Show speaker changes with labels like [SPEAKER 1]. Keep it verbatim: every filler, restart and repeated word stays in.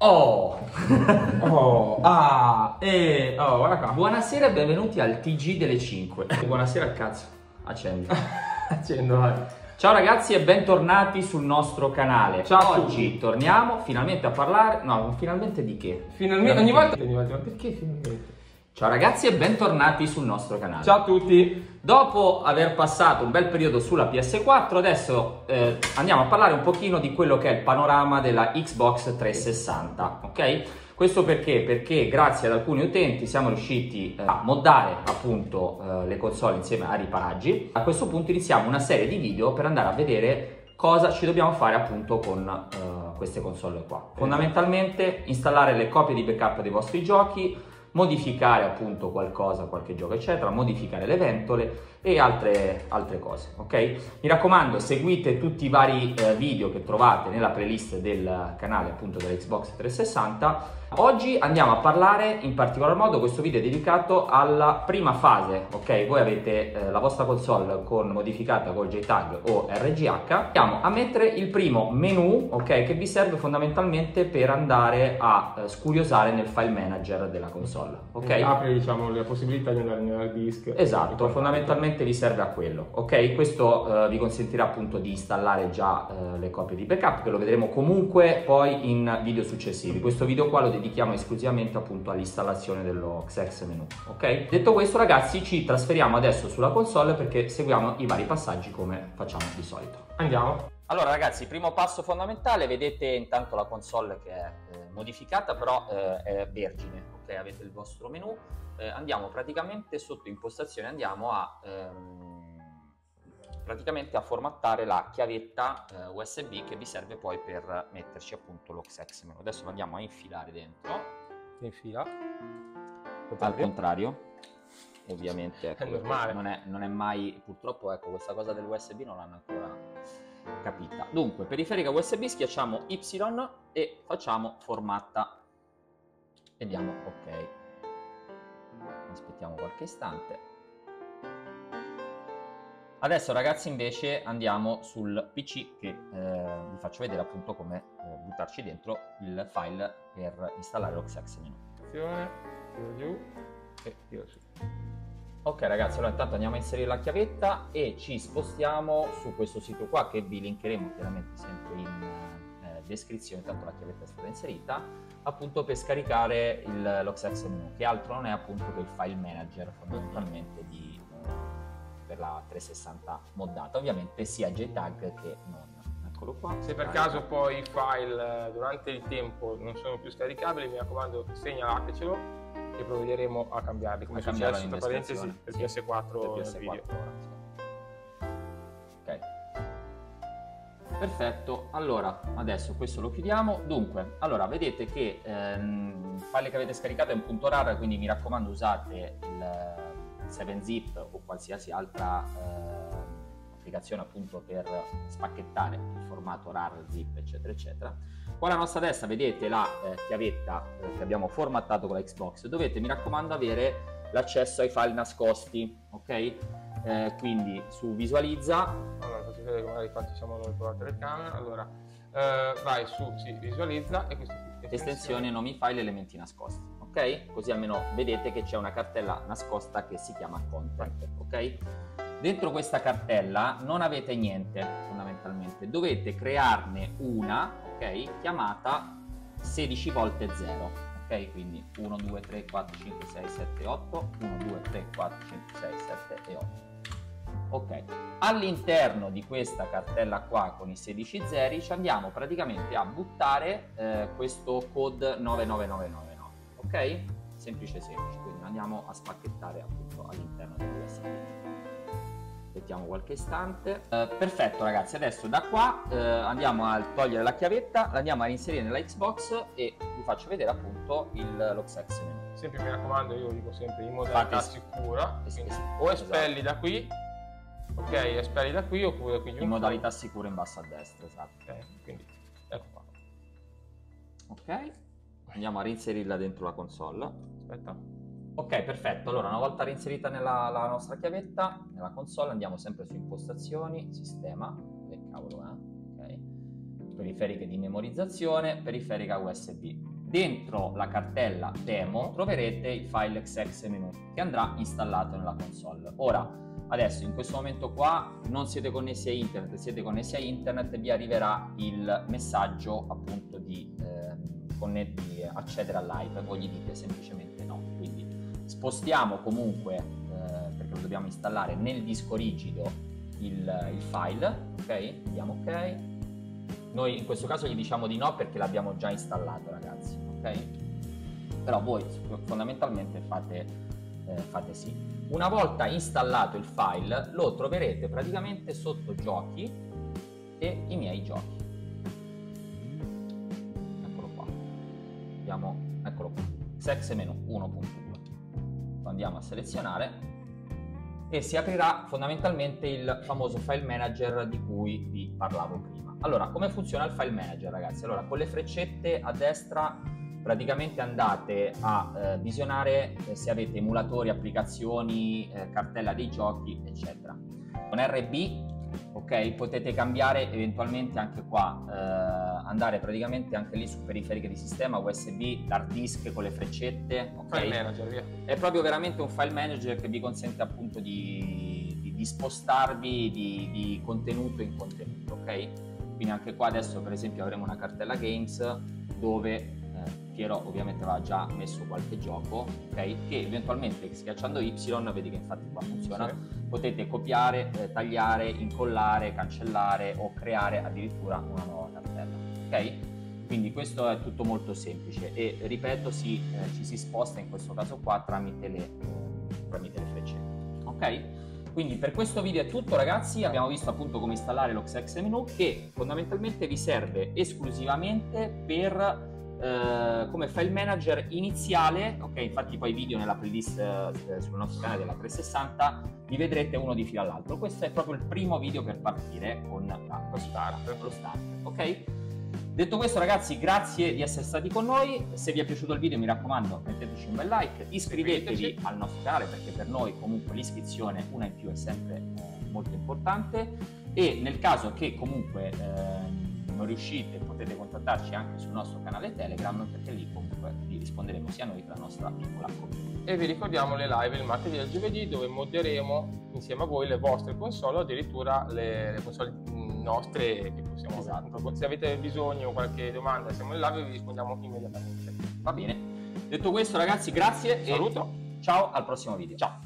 [SPEAKER 1] Oh!
[SPEAKER 2] Oh, ah, e oh, guarda qua.
[SPEAKER 1] Buonasera e benvenuti al T G delle cinque. Buonasera al cazzo. Accendi.
[SPEAKER 2] Accendo, vai.
[SPEAKER 1] Ciao ragazzi e bentornati sul nostro canale.
[SPEAKER 2] Ciao a
[SPEAKER 1] Oggi
[SPEAKER 2] tutti.
[SPEAKER 1] torniamo finalmente a parlare. No, finalmente di che?
[SPEAKER 2] Finalmente, ogni volta, ogni volta, ma perché finalmente?
[SPEAKER 1] Ciao ragazzi e bentornati sul nostro canale.
[SPEAKER 2] Ciao a tutti.
[SPEAKER 1] Dopo aver passato un bel periodo sulla P S quattro, adesso eh, andiamo a parlare un pochino di quello che è il panorama della Xbox trecentosessanta, ok? Questo perché? Perché grazie ad alcuni utenti siamo riusciti eh, a moddare appunto eh, le console insieme a riparaggi. A questo punto iniziamo una serie di video per andare a vedere cosa ci dobbiamo fare appunto con eh, queste console qua. Fondamentalmente installare le copie di backup dei vostri giochi, modificare appunto qualcosa, qualche gioco eccetera, modificare le ventole e altre, altre cose, ok? Mi raccomando, seguite tutti i vari eh, video che trovate nella playlist del canale appunto dell'Xbox trecentosessanta. Oggi andiamo a parlare in particolar modo, questo video è dedicato alla prima fase, ok? Voi avete eh, la vostra console con modificata con J TAG o R G H. Andiamo a mettere il primo menu, ok? Che vi serve fondamentalmente per andare a eh, scuriosare nel file manager della console, ok?
[SPEAKER 2] Eh, apri, diciamo, la possibilità di andare nell'hard disk.
[SPEAKER 1] Esatto, fondamentalmente vi serve a quello, ok? Questo eh, vi consentirà appunto di installare già eh, le copie di backup, che lo vedremo comunque poi in video successivi. Questo video qua lo dedichiamo esclusivamente appunto all'installazione dello X X menu, ok? Detto questo ragazzi, ci trasferiamo adesso sulla console perché seguiamo i vari passaggi come facciamo di solito.
[SPEAKER 2] Andiamo.
[SPEAKER 1] Allora ragazzi, primo passo fondamentale, vedete intanto la console che è eh, modificata, però eh, è vergine, ok? Avete il vostro menu, eh, andiamo praticamente sotto impostazione, andiamo a ehm, praticamente a formattare la chiavetta eh, U S B che vi serve poi per metterci appunto lo X X menu. Adesso lo andiamo a infilare dentro,
[SPEAKER 2] In fila.
[SPEAKER 1] al contrario, ovviamente ecco,
[SPEAKER 2] È normale.
[SPEAKER 1] Non è, non è mai, purtroppo ecco, questa cosa dell'U S B non l'hanno ancora capita. Dunque, periferica U S B, schiacciamo Y e facciamo formatta e diamo ok. Aspettiamo qualche istante. Adesso ragazzi invece andiamo sul P C che eh, vi faccio vedere appunto come eh, buttarci dentro il file per installare lo X X menu.
[SPEAKER 2] Attenzione, tiro giù e tiro su.
[SPEAKER 1] Ok ragazzi, allora intanto andiamo a inserire la chiavetta e ci spostiamo su questo sito qua che vi linkeremo chiaramente sempre in eh, descrizione, tanto la chiavetta è stata inserita, appunto per scaricare il, lo X X menu, che altro non è appunto che il file manager fondamentalmente di, eh, per la trecentosessanta moddata, ovviamente sia J TAG che non. Eccolo qua.
[SPEAKER 2] Se per caso poi i file eh, durante il tempo non sono più scaricabili, mi raccomando segnalatecelo e provvederemo a cambiarli, come è successo tra parentesi per
[SPEAKER 1] sì,
[SPEAKER 2] P S quattro
[SPEAKER 1] per P S quattro
[SPEAKER 2] video.
[SPEAKER 1] Ora, sì. Ok, perfetto. Allora adesso questo lo chiudiamo. Dunque, allora vedete che ehm, il file che avete scaricato è un punto rar, quindi mi raccomando usate il sette zip o qualsiasi altra eh, applicazione appunto per spacchettare il formato rar, zip eccetera eccetera. Qua alla nostra destra vedete la eh, chiavetta eh, che abbiamo formattato con la Xbox. Dovete, mi raccomando, avere l'accesso ai file nascosti, ok? Eh, quindi su visualizza.
[SPEAKER 2] Allora faccio vedere che magari qua ci siamo noi con la telecamera. Allora eh, vai su sì, visualizza e questo qui,
[SPEAKER 1] estensione, nomi file, elementi nascosti, ok? Così almeno vedete che c'è una cartella nascosta che si chiama content, ok? Dentro questa cartella non avete niente fondamentalmente, dovete crearne una, ok? Chiamata sedici volte zero, ok? Quindi uno, due, tre, quattro, cinque, sei, sette, otto, uno, due, tre, quattro, cinque, sei, sette e otto. Ok, all'interno di questa cartella qua con i sedici zeri ci andiamo praticamente a buttare eh, questo code nove nove nove nove nove, ok? Semplice semplice, quindi andiamo a spacchettare appunto all'interno dell'U S B. Aspettiamo qualche istante. Eh, perfetto ragazzi, adesso da qua eh, andiamo a togliere la chiavetta, la andiamo a inserire nella Xbox e vi faccio vedere appunto il, lo X X menu.
[SPEAKER 2] Sempre mi raccomando, io dico sempre in modalità
[SPEAKER 1] Fate,
[SPEAKER 2] sicura,
[SPEAKER 1] es
[SPEAKER 2] quindi
[SPEAKER 1] es
[SPEAKER 2] o
[SPEAKER 1] esatto.
[SPEAKER 2] espelli da qui, ok, espelli da qui oppure qui giù.
[SPEAKER 1] In modalità sicura in basso a destra, esatto.
[SPEAKER 2] Ok, quindi ecco qua.
[SPEAKER 1] Ok, andiamo a reinserirla dentro la console.
[SPEAKER 2] Aspetta.
[SPEAKER 1] Ok, perfetto. Allora, una volta reinserita nella la nostra chiavetta, nella console, andiamo sempre su impostazioni, sistema, che cavolo è, ok, periferiche di memorizzazione, periferica U S B. dentro la cartella demo troverete il file exec menu che andrà installato nella console. Ora, adesso in questo momento qua non siete connessi a internet, siete connessi a internet e vi arriverà il messaggio appunto di, eh, di accedere al live, voi gli dite semplicemente no. Quindi spostiamo comunque, eh, perché lo dobbiamo installare nel disco rigido, il, il file, ok? Diamo ok. Noi in questo caso gli diciamo di no perché l'abbiamo già installato, ragazzi, ok? Però voi fondamentalmente fate, eh, fate sì. Una volta installato il file lo troverete praticamente sotto giochi e i miei giochi. Eccolo qua. Andiamo, eccolo qua. Exec menu uno punto due. Lo andiamo a selezionare e si aprirà fondamentalmente il famoso file manager di cui vi parlavo prima. Allora, come funziona il file manager, ragazzi? Allora, con le freccette a destra praticamente andate a eh, visionare eh, se avete emulatori, applicazioni, eh, cartella dei giochi, eccetera. Con R B, ok, potete cambiare eventualmente anche qua, eh, andare praticamente anche lì su periferiche di sistema, U S B, l'hard disk con le freccette, ok? File manager, via. È proprio veramente un file manager che vi consente appunto di, di, di spostarvi di, di contenuto in contenuto, ok? Quindi anche qua adesso per esempio avremo una cartella games dove Piero ovviamente aveva già messo qualche gioco, ok? Che eventualmente schiacciando Y, vedi che infatti qua funziona, sì. Potete copiare, eh, tagliare, incollare, cancellare o creare addirittura una nuova cartella, ok? Quindi questo è tutto molto semplice e ripeto, si, eh, ci si sposta in questo caso qua tramite le, eh, tramite le freccette, ok? Quindi per questo video è tutto, ragazzi. Abbiamo visto appunto come installare lo exec menu, che fondamentalmente vi serve esclusivamente per Uh, come file manager iniziale, ok? Infatti poi video nella playlist uh, sul nostro canale della trecentosessanta li vedrete uno di filo all'altro. Questo è proprio il primo video per partire con la, lo start, lo start, ok? Detto questo, ragazzi, grazie di essere stati con noi. Se vi è piaciuto il video, mi raccomando, metteteci un bel like, iscrivetevi al nostro canale perché per noi comunque l'iscrizione una in più è sempre eh, molto importante, e nel caso che comunque eh, non riuscite potete contattarci anche sul nostro canale Telegram, perché lì comunque vi risponderemo sia noi che la nostra piccola community.
[SPEAKER 2] E vi ricordiamo le live il martedì e il giovedì dove modereremo insieme a voi le vostre console, o addirittura le, le console nostre che possiamo, esatto. Se avete bisogno o qualche domanda siamo in live e vi rispondiamo immediatamente.
[SPEAKER 1] Va bene, detto questo, ragazzi, grazie.
[SPEAKER 2] Saluto,
[SPEAKER 1] e ciao, al prossimo video.
[SPEAKER 2] Ciao.